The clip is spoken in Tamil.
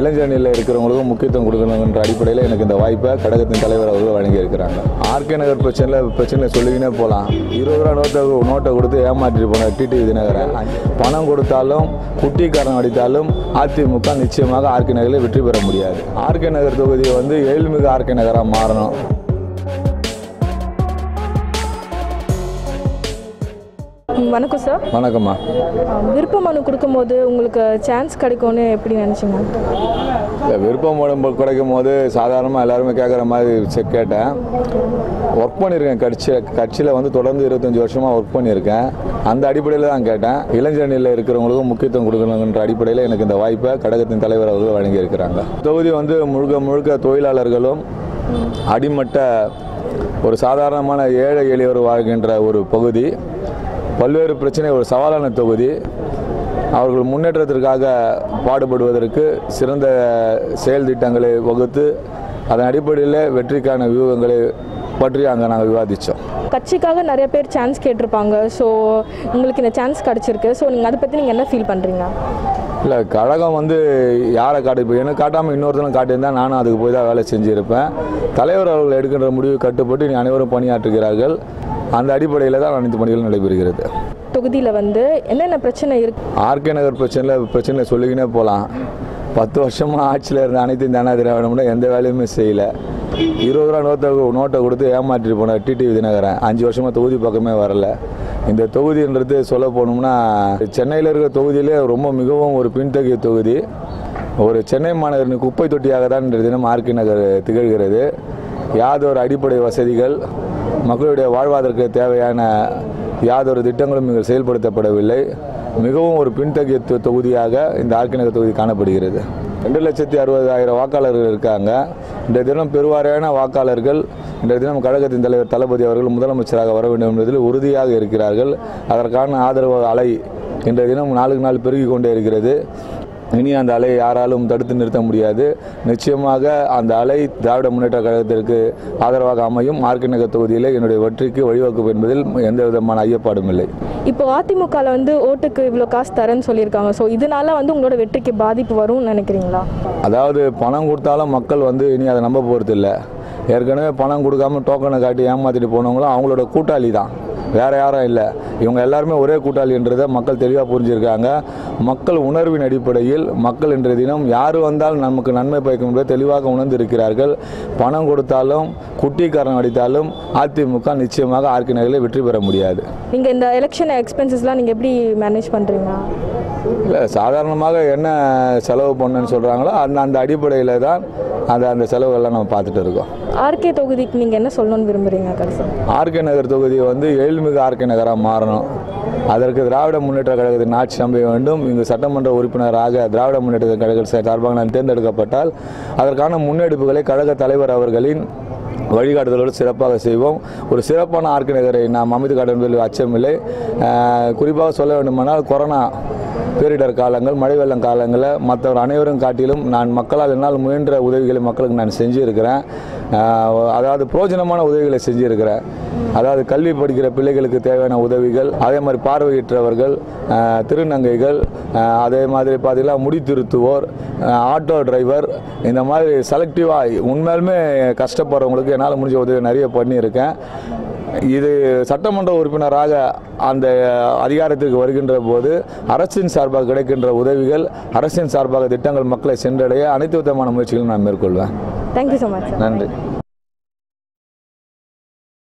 இளைஞர்களில் இருக்கிறவங்களுக்கும் முக்கியத்துவம் கொடுக்கணுன்ற அடிப்படையில் எனக்கு இந்த வாய்ப்பை கழகத்தின் தலைவர் அவர்கள் வழங்கியிருக்கிறாங்க. ஆர்கே நகர் பிரச்சனை சொல்லிக்கினே போகலாம். 20 ரூபா நோட்டை கொடுத்து ஏமாற்றிட்டு போன டிடிவி தினகரன் பணம் கொடுத்தாலும் குட்டிக்காரன் அடித்தாலும் அதிமுக நிச்சயமாக ஆர்கே நகரில் வெற்றி பெற முடியாது. ஆர்கே நகர் தொகுதி எழில்மிகு ஆர்கே நகராக மாறணும். வணக்கம் சார். வணக்கம்மா. விருப்ப மனு கொடுக்கும்போது உங்களுக்கு சான்ஸ் கிடைக்கும்னு எப்படி நினச்சிங்க? விருப்ப மனு கிடைக்கும் போது சாதாரணமாக எல்லாருமே கேட்குற மாதிரி கேட்டேன். ஒர்க் பண்ணியிருக்கேன். கட்சியில் தொடர்ந்து 25 வருஷமாக ஒர்க் பண்ணியிருக்கேன். அந்த அடிப்படையில் தான் கேட்டேன். இளைஞர்களில் இருக்கிறவங்களுக்கும் முக்கியத்துவம் கொடுக்கணுன்ற அடிப்படையில் எனக்கு இந்த வாய்ப்பை கழகத்தின் தலைவர் அவர்கள் வழங்கியிருக்கிறாங்க. தொகுதி முழுக்க தொழிலாளர்களும் அடிமட்ட ஒரு சாதாரணமான ஏழை எளியவர் வாழ்கின்ற ஒரு பகுதி. பல்வேறு பிரச்சனை ஒரு சவாலான தொகுதி. அவர்கள் முன்னேற்றத்திற்காக பாடுபடுவதற்கு சிறந்த செயல் திட்டங்களை வகுத்து அதன் அடிப்படையில் வெற்றிக்கான வியூகங்களை பற்றி அங்கே நாங்கள் விவாதித்தோம். கட்சிக்காக நிறைய பேர் சான்ஸ் கேட்டிருப்பாங்க. ஸோ உங்களுக்கு இந்த சான்ஸ் கிடச்சிருக்கு. ஸோ நீங்கள் அதை பற்றி நீங்கள் என்ன ஃபீல் பண்ணுறீங்க? இல்லை, கழகம் யாரை இப்போ எனக்கு காட்டாமல் இன்னொருத்தரும் காட்டியிருந்தால் நானும் அதுக்கு போய் தான் வேலை செஞ்சுருப்பேன். தலைவர் அவர்கள் எடுக்கின்ற முடிவு கட்டுப்பட்டு நீ அனைவரும் பணியாற்றுகிறார்கள். அந்த அடிப்படையில் தான் அனைத்து பணிகளும் நடைபெறுகிறது. தொகுதியில் என்னென்ன பிரச்சனை இருக்குது? ஆர்கே நகர் பிரச்சனை சொல்லிக்கினே போகலாம். 10 வருஷமாக ஆட்சியில் இருந்த அனைத்து இந்த அண்ணா திராவிடம் எந்த வேலையுமே செய்யலை. 20 ரூபா நோட்டை கொடுத்து ஏமாற்றிட்டு போன டிடிவி தினகரன் 5 வருஷமாக தொகுதி பக்கமே வரலை. இந்த தொகுதின்றது சொல்ல போனோம்னா சென்னையில் இருக்கிற தொகுதியிலே மிகவும் ஒரு பின்தங்கிய தொகுதி. ஒரு சென்னை மாநகரின் குப்பை தொட்டியாக தான் இன்றைய தினம் ஆர்கே நகர் திகழ்கிறது. யாதொரு அடிப்படை வசதிகள், மக்களுடைய வாழ்வாதாரத்திற்கு தேவையான யாதொரு திட்டங்களும் இங்கே செயல்படுத்தப்படவில்லை. மிகவும் ஒரு பின்தங்கிய தொகுதியாக இந்த ஆர்கே நகர் தொகுதி காணப்படுகிறது. 2,60,000 வாக்காளர்கள் இருக்காங்க. இன்றைய தினம் பெருவாரியான வாக்காளர்கள் இன்றைய தினம் கழகத்தின் தலைவர் தளபதி அவர்கள் முதலமைச்சராக வர வேண்டும் என்பதில் உறுதியாக இருக்கிறார்கள். அதற்கான ஆதரவு அலை இன்றைய தினம் நாளுக்கு நாள் பெருகி கொண்டே இருக்கிறது. இனி அந்த அலையை யாராலும் தடுத்து நிறுத்த முடியாது. நிச்சயமாக அந்த அலை திராவிட முன்னேற்ற கழகத்திற்கு ஆதரவாக அமையும். ஆர்கே நகர் தொகுதியில் என்னுடைய வெற்றிக்கு வழிவகுக்கும் என்பதில் எந்த விதமான ஐயப்பாடும் இல்லை. இப்போ அதிமுகவில் ஓட்டுக்கு இவ்வளோ காசு தரேன்னு சொல்லியிருக்காங்க. ஸோ இதனால உங்களோட வெற்றிக்கு பாதிப்பு வரும்னு நினைக்கிறீங்களா? அதாவது பணம் கொடுத்தாலும் மக்கள் இனி அதை நம்ப போகிறது இல்லை. ஏற்கனவே பணம் கொடுக்காம டோக்கனை காட்டி ஏமாற்றிட்டு போனவங்களும் அவங்களோட கூட்டாளி தான், வேறு யாரும் இல்லை. இவங்க எல்லாருமே ஒரே கூட்டாளின்றதை மக்கள் தெளிவாக புரிஞ்சிருக்காங்க. மக்கள் உணர்வின் அடிப்படையில் மக்கள் இன்றைய தினம் யார் வந்தாலும் நமக்கு நன்மை பயக்கும் என்பதை தெளிவாக உணர்ந்து இருக்கிறார்கள். பணம் கொடுத்தாலும் குட்டிக்காரன் அடித்தாலும் அதிமுக நிச்சயமாக ஆர்கே நகரில் வெற்றி பெற முடியாது. நீங்கள் இந்த எலெக்ஷன் எக்ஸ்பென்சஸ்லாம் நீங்கள் எப்படி மேனேஜ் பண்ணுறீங்க? இல்லை, சாதாரணமாக என்ன செலவு பண்ணுன்னு சொல்கிறாங்களோ அந்த அடிப்படையில் தான் அந்த செலவுகள்லாம் நம்ம பார்த்துட்டு இருக்கோம். ஆர்கே தொகுதிக்கு நீங்கள் என்ன சொல்லணும்னு விரும்புகிறீங்க? ஆர்கே நகர் தொகுதி எழில்மிகு ஆர்கே நகராக மாறணும். அதற்கு திராவிட முன்னேற்ற கழகத்தின் ஆட்சி அமைய வேண்டும். இங்கு சட்டமன்ற உறுப்பினராக திராவிட முன்னேற்ற கழக சார்பாக நான் தேர்ந்தெடுக்கப்பட்டால் அதற்கான முன்னெடுப்புகளை கழக தலைவர் அவர்களின் வழிகாட்டுதலோடு சிறப்பாக செய்வோம். ஒரு சிறப்பான ஆர்கே நகரை நாம் அமைத்து காட்ட என்பதில் அச்சமில்லை. குறிப்பாக சொல்ல வேண்டுமானால் கொரோனா பேரிடர் காலங்கள், மழை வெள்ளம் காலங்களில் மற்றவர் அனைவரும் காட்டிலும் நான் மக்களால் என்னால் முயன்ற உதவிகளை மக்களுக்கு நான் செஞ்சுருக்கிறேன். அதாவது பிரயோஜனமான உதவிகளை செஞ்சுருக்கிறேன். அதாவது கல்வி படிக்கிற பிள்ளைகளுக்கு தேவையான உதவிகள், அதே மாதிரி பார்வையற்றவர்கள், திருநங்கைகள், அதே மாதிரி பார்த்திங்கன்னா முடி திருத்துவோர், ஆட்டோ டிரைவர், இந்த மாதிரி செலக்டிவாக உண்மையிலுமே கஷ்டப்படுறவங்களுக்கு என்னால் முடிஞ்ச உதவி நிறைய பண்ணியிருக்கேன். இது சட்டமன்ற உறுப்பினராக அந்த அதிகாரத்திற்கு வருகின்ற போது அரசின் சார்பாக கிடைக்கின்ற உதவிகள், அரசின் சார்பாக திட்டங்கள் மக்களை சென்றடைய அனைத்து விதமான முயற்சிகளும் நான் மேற்கொள்வேன். Thank you so much. நன்றி.